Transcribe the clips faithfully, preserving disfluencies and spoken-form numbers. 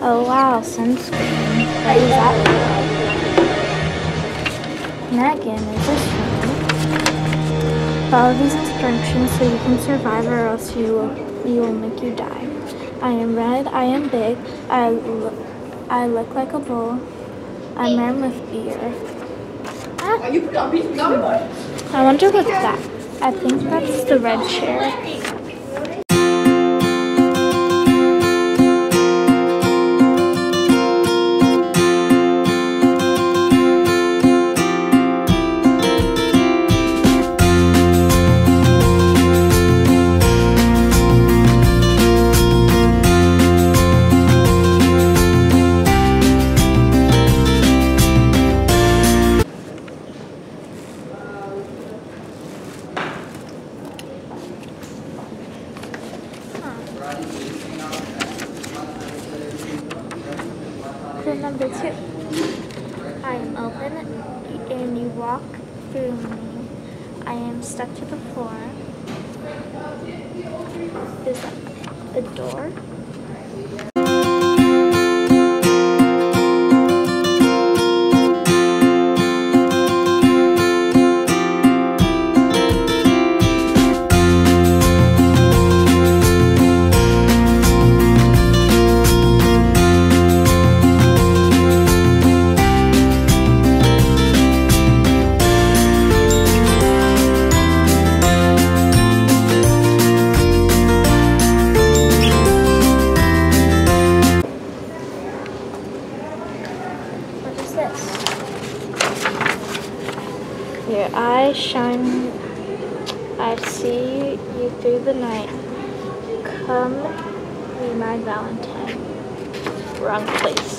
Oh wow, sunscreen. What is that for? Megan, is this real? Follow these instructions so you can survive, or else you will, you will make you die. I am red, I am big, I, lo I look like a bull, I'm red with beer. Ah. I wonder what's that. I think that's the red chair. For number two, I am open and you walk through me. I am stuck to the floor. Is that a door? Your eyes shine, I see you through the night. Come be my Valentine. Wrong place.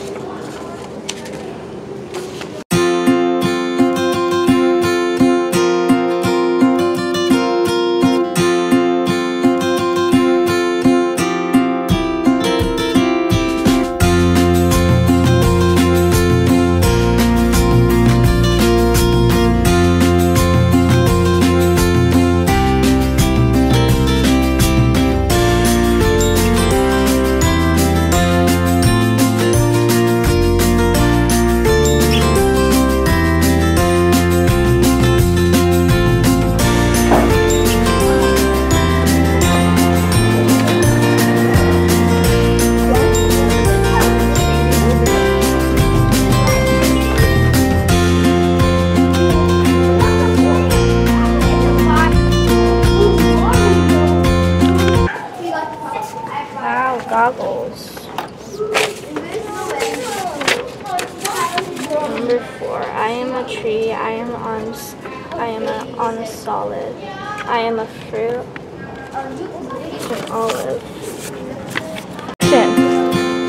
Goggles. Number four. I am a tree. I am on. I am a, on a solid. I am a fruit. An olive. Action.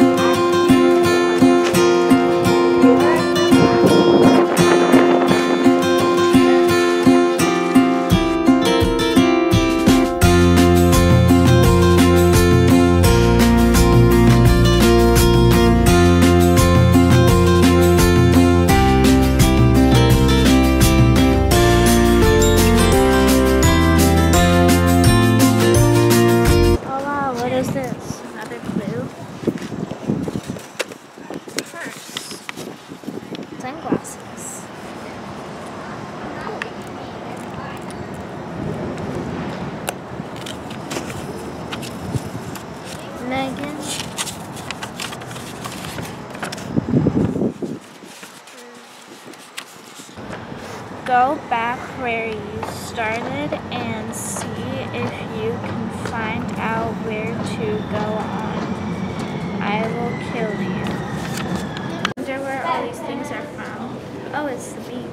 Sunglasses. Megan. Go back where you started and see if you can find out where to go on. I will kill you. Where all these things are from. Oh, it's the beach.